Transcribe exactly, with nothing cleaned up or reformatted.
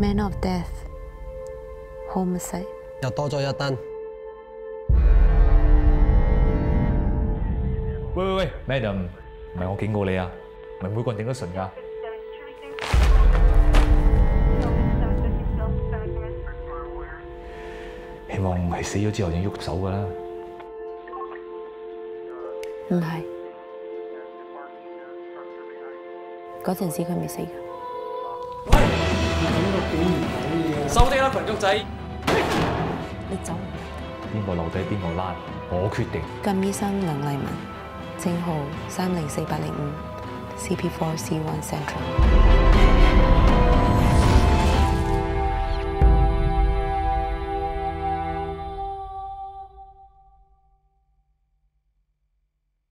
manner of death, homicide。 又多咗一單。 喂喂喂 ，Madam， 唔係我警告你啊，唔係每個人頂得順㗎。希望係死咗之後先喐手㗎啦。 唔係，嗰陣時佢未死㗎。 喂，收啲啦，群眾仔！ 你走。 邊個留低邊個拉，我決定。 金醫生梁麗文，證號三零四八零五 C P four C one Central。